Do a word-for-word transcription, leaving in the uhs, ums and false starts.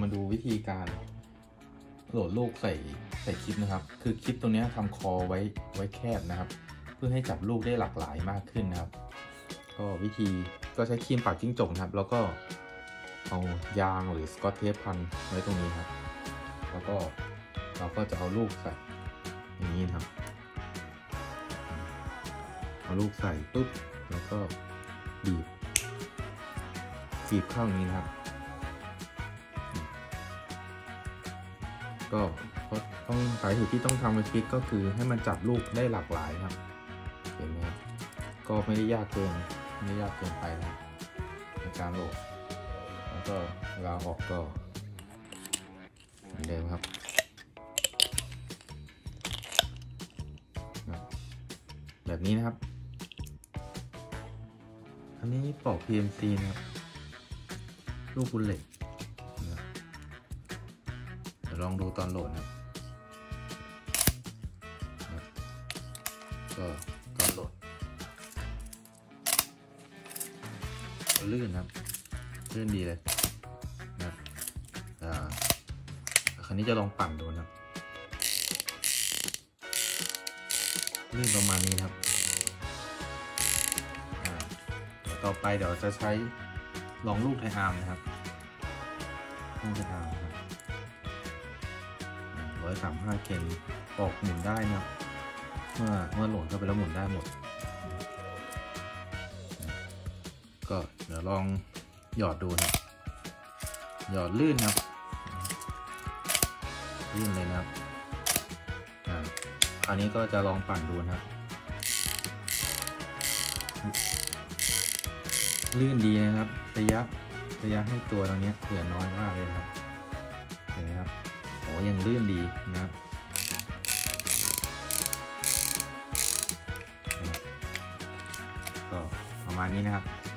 ดูวิธีการโหลดลูกใส่ใส่คลิปนะครับคือคลิปตัวนี้ทำคอไว้ไว้แคบนะครับเพื่อให้จับลูกได้หลากหลายมากขึ้นนะครับก็วิธีก็ใช้ครีมปากจิ้งจกนะครับแล้วก็เอายางหรือสกอตเทปพันไว้ตรงนี้ครับแล้วก็เราก็จะเอาลูกใส่อย่างนี้ครับเอาลูกใส่ปุ๊บแล้วก็บีบบีบเข้าอย่างนี้นะครับก็ต้องสาเหตุที่ต้องทำเป็นคลิกก็คือให้มันจับลูกได้หลากหลายครับเห็นไหมครับก็ไม่ได้ยากเกินไม่ได้ยากเกินไปนะในการโหลดแล้วก็เวลาออกก็เหมือนเดิมครับแบบนี้นะครับอันนี้ปอก พี เอ็ม ซี นะครับลูกบุลเลตเดี๋ยวลองดูตอนโหลดนะครับก็ตอนโหลดลื่นครับลื่นดีเลยนะครับอ่าคราวนี้จะลองปั่นดูนะครับลื่นประมาณนี้ครับอ่าเดี๋ยวต่อไปเดี๋ยวจะใช้ลองลูกไทอาร์มนะครับลูกไทอาร์มครับร้อยสามห้าเคนออกหมุนได้นะครับเมื่อเมื่อโหลดเข้าไปแล้วหมุนได้หมดก็เดี๋ยวลองหยอดดูนะหยอดลื่นครับลื่นเลยนะครับอ่าคราวนี้ก็จะลองปั่นดูนะครับลื่นดีนะครับระยะระยะให้ตัวตรงนี้เหลือน้อยมากเลยครับเห็นไหมครับโอ้ยังลื่นดีนะครับก็ประมาณนี้นะครับ